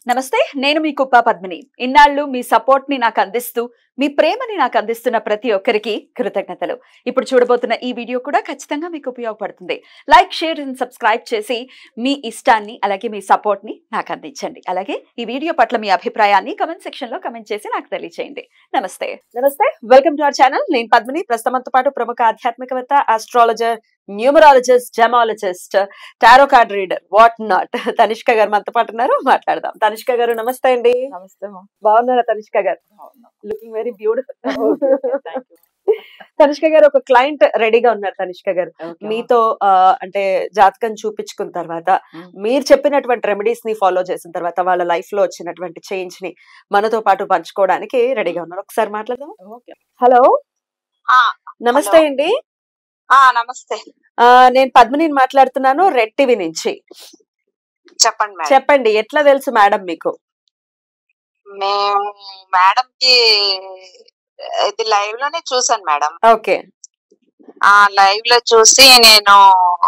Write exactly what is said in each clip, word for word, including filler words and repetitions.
నమస్తే, నేను మీ కుప్ప పద్మిని. ఇన్నాళ్ళు మీ సపోర్ట్ ని నాకు అందిస్తూ మీ ప్రేమని నాకు అందిస్తున్న ప్రతి ఒక్కరికి కృతజ్ఞతలు. ఇప్పుడు చూడబోతున్న ఈ వీడియో కూడా ఖచ్చితంగా మీకు ఉపయోగపడుతుంది. లైక్, షేర్ అండ్ సబ్స్క్రైబ్ చేసి మీ ఇష్టాన్ని అలాగే మీ సపోర్ట్ ని నాకు అందించండి. అలాగే ఈ వీడియో పట్ల మీ అభిప్రాయాన్ని కమెంట్ సెక్షన్ లో కమెంట్ చేసి నాకు తెలియజేయండి. నమస్తే నమస్తే వెల్కమ్ టు అవర్ ఛానల్. నేను పద్మిని. ప్రస్తుతంతో పాటు ప్రముఖ ఆధ్యాత్మికవేత్త, astrologer, numerologist, gemmologist, tarot card reader, what not Tanishka గారు మనతో పాటు ఉన్నారు. మాట్లాడదాం. తనిష్క గారు నమస్తే అండి. నమస్తే. బాగున్నారా తనిష్క గారు? Looking very beautiful. తనిష్క గారు, ఒక క్లయింట్ రెడీగా ఉన్నారు. తనిష్క గారు, మీతో అంటే జాతకం చూపించుకున్న తర్వాత మీరు చెప్పినటువంటి రెమెడీస్ ని ఫాలో చేసిన తర్వాత వాళ్ళ లైఫ్ లో వచ్చినటువంటి చేంజ్ ని మనతో పాటు పంచుకోవడానికి రెడీగా ఉన్నారు. ఒకసారి మాట్లాడదాం. హలో, నమస్తే అండి. నమస్తే. నేను పద్మిని మాట్లాడుతున్నాను, రెడ్ టీవీ నుంచి. చెప్పండి చెప్పండి, ఎట్లా తెలుసు మేడం మీకు? మేము మేడం కి ఇది లైవ్ లోనే చూసాను మేడం. ఓకే. ఆ లైవ్ లో చూసి నేను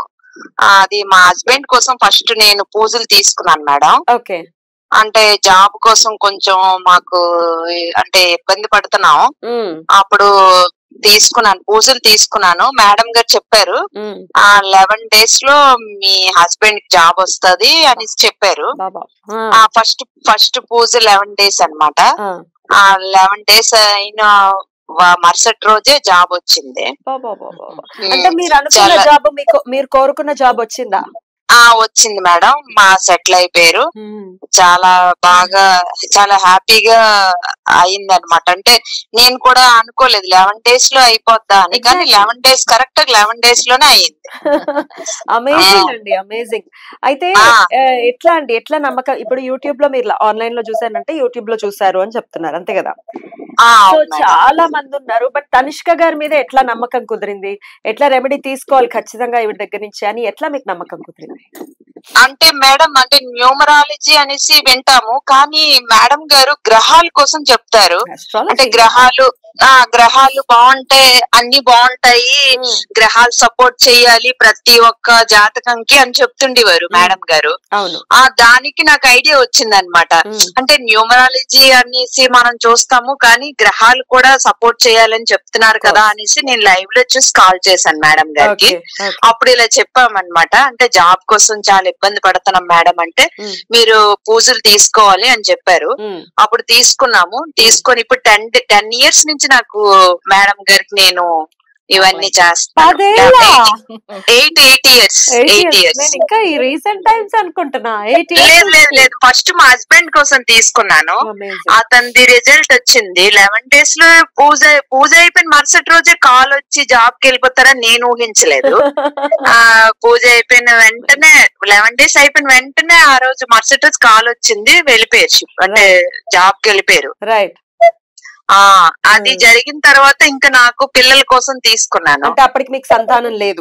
అది మా హస్బెండ్ కోసం ఫస్ట్ నేను పూజలు తీసుకున్నాను మేడం. ఓకే. అంటే జాబ్ కోసం కొంచెం మాకు అంటే ఇబ్బంది పడుతున్నాం. అప్పుడు తీసుకున్నాను, పూజలు తీసుకున్నాను. మేడం గారు చెప్పారు ఆ లెవెన్ డేస్ లో మీ హస్బెండ్ కి జాబ్ వస్తది అని చెప్పారు. ఆ ఫస్ట్ ఫస్ట్ పూజ లెవెన్ డేస్ అన్నమాట. ఆ లెవెన్ డేస్ అయిన మరుసటి రోజే జాబ్ వచ్చింది. అంటే మీరు అనుకున్న జాబ్ మీకు, మీరు కోరుకున్న జాబ్ వచ్చిందా? ఆ వచ్చింది మేడం. మా సెటిల్ అయిపోయారు. చాలా బాగా, చాలా హ్యాపీగా అయింది అనమాట. అంటే నేను కూడా అనుకోలేదు లెవెన్ డేస్ లో అయిపోద్దా అని, కానీ eleven days correct eleven days లోనే అయింది. అమేజింగ్ అండి, అమేజింగ్. అయితే ఎట్లా అండి, ఎట్లా నమ్మకం? ఇప్పుడు యూట్యూబ్ లో మీరు ఆన్లైన్ లో చూసారంటే యూట్యూబ్ లో చూసారు అని చెప్తున్నారు, అంతే కదా? సో చాలా మంది ఉన్నారు, బట్ తనిష్క గారి మీద ఎట్లా నమ్మకం కుదిరింది? ఎట్లా రెమెడీ తీసుకోవాలి ఖచ్చితంగా ఈవిడ దగ్గర నుంచి అని ఎట్లా మీకు నమ్మకం కుదిరింది? అంటే మేడం, అంటే న్యూమరాలజీ అనేసి వింటాము, కానీ మేడం గారు గ్రహాల కోసం చెప్తారు. అంటే గ్రహాలు ఆ గ్రహాలు బాగుంటే అన్ని బాగుంటాయి, గ్రహాలు సపోర్ట్ చేయాలి ప్రతి ఒక్క జాతకంకి అని చెప్తుండేవారు మేడం గారు. ఆ దానికి నాకు ఐడియా వచ్చింది అనమాట. అంటే న్యూమరాలజీ అనేసి మనం చూస్తాము, కానీ గ్రహాలు కూడా సపోర్ట్ చేయాలని చెప్తున్నారు కదా అనేసి నేను లైవ్ లో చూసి కాల్ చేశాను మేడం గారికి. అప్పుడు ఇలా చెప్పామన్నమాట. అంటే జాబ్ కోసం చాలా ఇబ్బంది పడుతున్నాం మేడం అంటే మీరు పూజలు తీసుకోవాలి అని చెప్పారు. అప్పుడు తీసుకున్నాము. తీసుకొని ఇప్పుడు టెన్ టెన్ ఇయర్స్ నుంచి నాకు మేడం గారికి నేను ఇవన్నీ చేస్తాను. Eight eight years eight years ఇంకా ఈ రీసెంట్ టైమ్స్ అనుకుంటున్నా. లేదు లేదు లేదు ఫస్ట్ మా హస్బెండ్ కోసం తీసుకున్నాను. అతనిది రిజల్ట్ వచ్చింది. లెవెన్ డేస్ లో పూజ పూజ అయిపోయిన మరుసటి రోజే కాల్ వచ్చి జాబ్ కి వెళ్ళిపోతారని నేను ఊహించలేదు. ఆ పూజ అయిపోయిన వెంటనే లెవెన్ డేస్ అయిపోయిన వెంటనే ఆ రోజు మరుసటి రోజు కాల్ వచ్చింది, వెళ్ళిపోయారు, అంటే జాబ్ కి వెళ్ళిపోయారు. రైట్. ఆ అది జరిగిన తర్వాత ఇంకా నాకు పిల్లల కోసం తీసుకున్నాను. అంటే అప్పటికి మీకు సంతానం లేదు?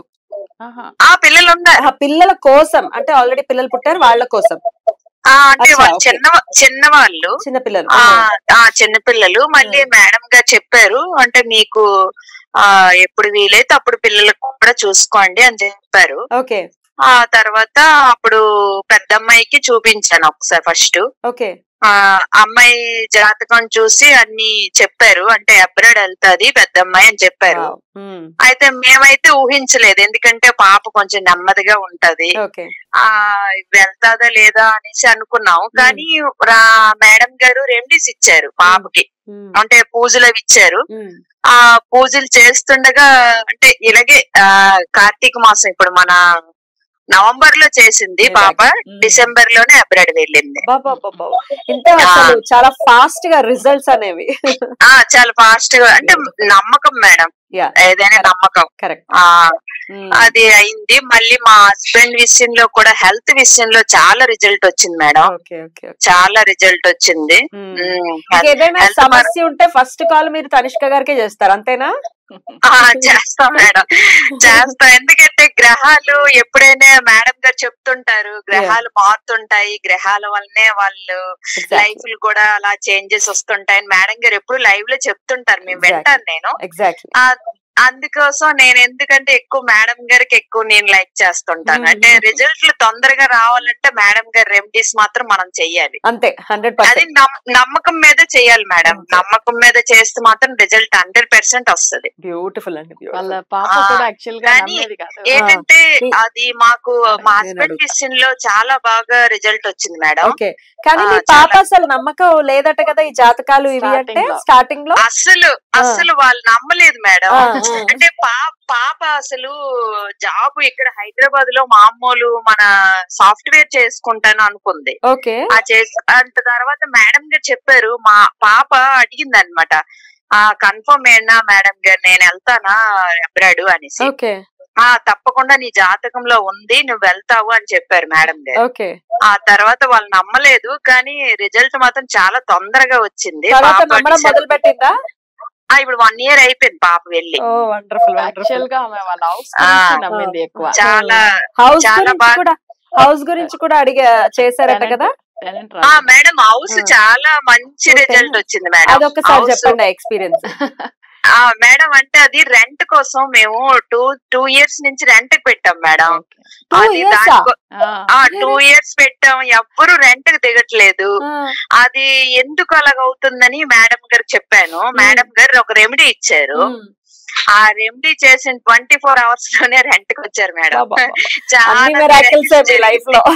ఆ పిల్లలు ఉన్నారు. పిల్లల కోసం అంటే ఆల్రెడీ పిల్లలు పుట్టారు, వాళ్ళ కోసం? అంటే వాళ్ళు చిన్న చిన్నవాళ్ళు, చిన్నపిల్లలు. ఆ చిన్నపిల్లలు. మళ్ళీ మేడం గారు చెప్పారు, అంటే మీకు ఆ ఎప్పుడు వీలైతే అప్పుడు పిల్లలకు కూడా చూసుకోండి అని చెప్పారు. ఓకే. ఆ తర్వాత అప్పుడు పెద్దమ్మాయికి చూపించాను ఒకసారి ఫస్ట్. ఓకే. ఆ అమ్మాయి జాతకం చూసి అన్ని చెప్పారు, అంటే అబ్రాడ్ వెళ్తాది పెద్దమ్మాయి అని చెప్పారు. అయితే మేమైతే ఊహించలేదు, ఎందుకంటే పాప కొంచెం నెమ్మదిగా ఉంటది, ఆ వెళ్తాదా లేదా అనేసి అనుకున్నాం. కానీ మేడం గారు రెమెడీస్ ఇచ్చారు పాపకి, అంటే పూజలు అవి ఇచ్చారు. ఆ పూజలు చేస్తుండగా అంటే ఇలాగే ఆ కార్తీక మాసం ఇప్పుడు మన నవంబర్ లో చేసింది పాప, డిసెంబర్ లోనే అబ్రాడ్ వెళ్ళింది. చాలా ఫాస్ట్ గా రిజల్ట్స్ అనేవి. ఆ చాలా ఫాస్ట్ గా, అంటే నమ్మకం మేడం, ఏదైనా నమ్మకం. ఆ అది అయింది. మళ్ళీ మా హస్బెండ్ విషయంలో కూడా హెల్త్ విషయంలో చాలా రిజల్ట్ వచ్చింది మేడం, చాలా రిజల్ట్ వచ్చింది. ఏదైనా సమస్య ఉంటే ఫస్ట్ కాల్ మీరు తనిష్క గారికే చేస్తారు, అంతేనా? చేస్తాం మేడం, చేస్తాం. ఎందుకంటే గ్రహాలు ఎప్పుడైనా మేడం గారు చెప్తుంటారు, గ్రహాలు మారుతుంటాయి, గ్రహాల వల్లనే వాళ్ళు లైఫ్ కూడా అలా చేంజెస్ వస్తుంటాయి అని మేడం గారు ఎప్పుడు లైవ్ లో చెప్తుంటారు. మేము వింటాను నేను. అందుకోసం నేను ఎందుకంటే ఎక్కువ మేడం గారికి ఎక్కువ నేను లైక్ చేస్తుంటాను. అంటే రిజల్ట్లు తొందరగా రావాలంటే మేడం గారి రెమెడీస్ మాత్రం మనం చెయ్యాలి. అంతే హండ్రెడ్ అది నమ్మకం మీద చెయ్యాలి మేడం. నమ్మకం మీద చేస్తే మాత్రం రిజల్ట్ హండ్రెడ్ పర్సెంట్ వస్తుంది. బ్యూటిఫుల్ అండి. కానీ ఏంటంటే అది మాకు మా హస్బెండ్ విషయంలో చాలా బాగా రిజల్ట్ వచ్చింది మేడం. కానీ పాప అసలు నమ్మకం లేదట కదా ఈ జాతకాలు ఇవి అంటే స్టార్టింగ్ లో అసలు అసలు వాళ్ళు నమ్మలేదు మేడం. అంటే పాప అసలు జాబ్ ఇక్కడ హైదరాబాద్ లో మామూలు మన సాఫ్ట్వేర్ చేసుకుంటాను అనుకుంది. ఆ చేసి అంత తర్వాత మేడం గారు చెప్పారు. మా పాప అడిగింది అనమాట, ఆ కన్ఫర్మ్ ఏనా మేడం గారు నేను వెళ్తానా అబ్రాడ్ అనేసి. ఆ తప్పకుండా నీ జాతకంలో ఉంది నువ్వు వెళ్తావు అని చెప్పారు మేడం గారు. ఆ తర్వాత వాళ్ళు నమ్మలేదు కానీ రిజల్ట్ మాత్రం చాలా తొందరగా వచ్చింది. మొదలు పెట్టిందా? ఇప్పుడు వన్ ఇయర్ అయిపోయింది పాప వెళ్ళి. చాలా చాలా బాగా హౌస్ గురించి కూడా అడిగా చేశారట కదా మేడం. హౌస్ చాలా మంచి రిజల్ట్ వచ్చింది మేడం. అదొకసారి చెప్పండి ఎక్స్పీరియన్స్. మేడం అంటే అది రెంట్ కోసం మేము టూ టూ ఇయర్స్ నుంచి రెంట్ పెట్టాం మేడం. అది టూ ఇయర్స్ పెట్టాం, ఎవ్వరు రెంట్ కి దిగట్లేదు. అది ఎందుకు అలాగవుతుందని మేడం గారు చెప్పాను. మేడం గారు ఒక రెమెడీ ఇచ్చారు. ఆ రెమెడీ చేసిన ట్వంటీ ఫోర్ అవర్స్ లోనే రెంట్ కి వచ్చారు మేడం. లైఫ్ లో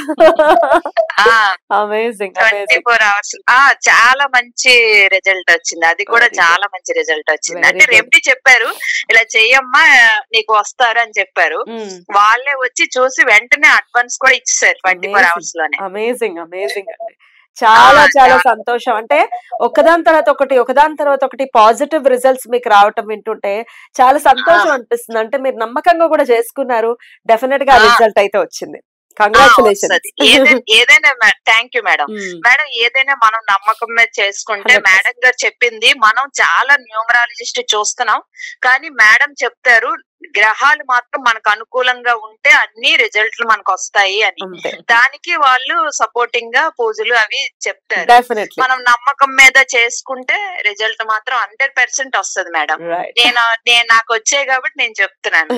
ట్వంటీ ఫోర్ అవర్స్ చాలా మంచి రిజల్ట్ వచ్చింది. అది కూడా చాలా మంచి రిజల్ట్ వచ్చింది. అంటే రెమెడీ చెప్పారు ఇలా చెయ్యమ్మా నీకు వస్తారు అని చెప్పారు. వాళ్ళే వచ్చి చూసి వెంటనే అడ్వాన్స్ కూడా ఇచ్చేసారు ట్వంటీ ఫోర్ అవర్స్ లోనే. అమేజింగ్ అమేజింగ్ అండి. చాలా చాలా సంతోషం. అంటే ఒకదాని తర్వాత ఒకటి ఒకదాని తర్వాత ఒకటి పాజిటివ్ రిజల్ట్స్ మీకు రావటం వింటుంటే చాలా సంతోషం అనిపిస్తుంది. అంటే మీరు నమ్మకంగా కూడా చేసుకున్నారు, డెఫినెట్ గా రిజల్ట్ అయితే వచ్చింది. కంగ్రాచులేషన్స్. ఏదైనా థ్యాంక్ యూ మేడం. మేడం ఏదైనా మనం నమ్మకం మీద చేసుకుంటే మేడం గారు చెప్పింది మనం చాలా న్యూమరాలజిస్ట్ చూస్తున్నాం కానీ మేడం చెప్తారు గ్రహాలు మాత్రం మనకు అనుకూలంగా ఉంటే అన్ని రిజల్ట్లు మనకు వస్తాయి అని. దానికి వాళ్ళు సపోర్టింగ్ గా పూజలు అవి చెప్తారు. మనం నమ్మకం మీద చేసుకుంటే రిజల్ట్ మాత్రం హండ్రెడ్ పర్సెంట్ వస్తుంది మేడం. నేను నేను నాకు వచ్చాయి కాబట్టి నేను చెప్తున్నాను.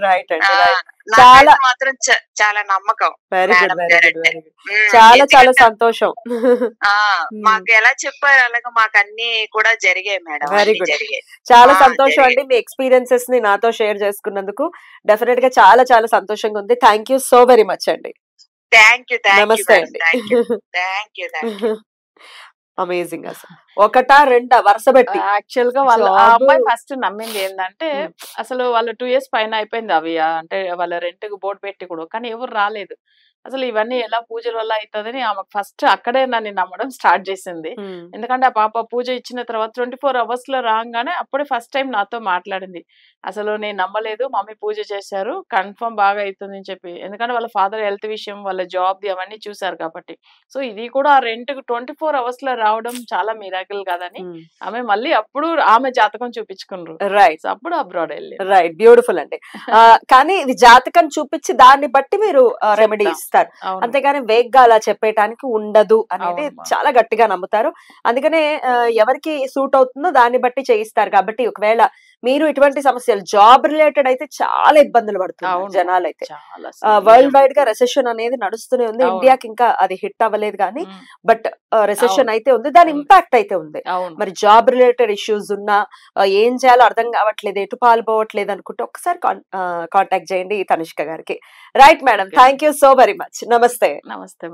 మాత్రం చాలా నమ్మకం మేడం గారు అంటే. చాలా చాలా సంతోషం. మాకు ఎలా చెప్పారు అలాగే మాకు అన్ని కూడా జరిగాయి మేడం. జరిగాయి. చాలా సంతోషం అండి మీ ఎక్స్పీరియన్సెస్ ని నాతో షేర్ చేసుకున్నందుకు. డెఫినెట్ గా చాలా చాలా సంతోషంగా ఉంది. Thank you so very much అండి. థ్యాంక్ యూ నమస్తే అండి. Thank you thank you. Amazing. అసలు ఒకటా రెండా వరుస పెట్టి యాక్చువల్ గా వాళ్ళ అమ్మాయి ఫస్ట్ నమ్మింది ఏంటంటే అసలు వాళ్ళ టూ ఇయర్స్ పైన అయిపోయింది అవి అంటే వాళ్ళ రెంట్ కు బోర్డు పెట్టి కూడా, కానీ ఎవరు రాలేదు. అసలు ఇవన్నీ ఎలా పూజల వల్ల అవుతుందని ఆమెకు ఫస్ట్ అక్కడే నన్ను నమ్మడం స్టార్ట్ చేసింది. ఎందుకంటే ఆ పాప పూజ ఇచ్చిన తర్వాత ట్వంటీ ఫోర్ అవర్స్ లో రాగానే అప్పుడే ఫస్ట్ టైం నాతో మాట్లాడింది. అసలు నేను నమ్మలేదు, మమ్మీ పూజ చేశారు, కన్ఫర్మ్ బాగా అవుతుంది అని చెప్పి. ఎందుకంటే వాళ్ళ ఫాదర్ హెల్త్ విషయం వాళ్ళ జాబ్ ది అవన్నీ చూసారు కాబట్టి. సో ఇది కూడా ఆ రెంట్ ట్వంటీ ఫోర్ అవర్స్ లో రావడం చాలా మిరాకిల్ కాదని ఆమె మళ్ళీ అప్పుడు ఆమె జాతకం చూపించుకున్నారు. రైట్. అప్పుడు అబ్రాడ్ వెళ్ళి. రైట్. బ్యూటిఫుల్ అండి. కానీ ఇది జాతకం చూపించి దాన్ని బట్టి మీరు రెమెడీ ఇస్తారు, అంతేగాని వేగ్గా అలా చెప్పేయటానికి ఉండదు అనేది చాలా గట్టిగా నమ్ముతారు. అందుకనే ఎవరికి సూట్ అవుతుందో దాన్ని బట్టి చేయిస్తారు. కాబట్టి ఒకవేళ మీరు ఇటువంటి సమస్యలు జాబ్ రిలేటెడ్ అయితే చాలా ఇబ్బందులు పడుతున్నారు జనాలు. అయితే వరల్డ్ వైడ్ గా రెసెషన్ అనేది నడుస్తూనే ఉంది. ఇండియాకి ఇంకా అది హిట్ అవ్వలేదు కానీ బట్ రెసెషన్ అయితే ఉంది, దాని ఇంపాక్ట్ అయితే ఉంది. మరి జాబ్ రిలేటెడ్ ఇష్యూస్ ఉన్నా ఏం చేయాలో అర్థం కావట్లేదు, ఎటు పాల్పోవట్లేదు అనుకుంటే ఒకసారి కాంటాక్ట్ చేయండి తనిష్క గారికి. Right madam, thank you so very much. నమస్తే. నమస్తే.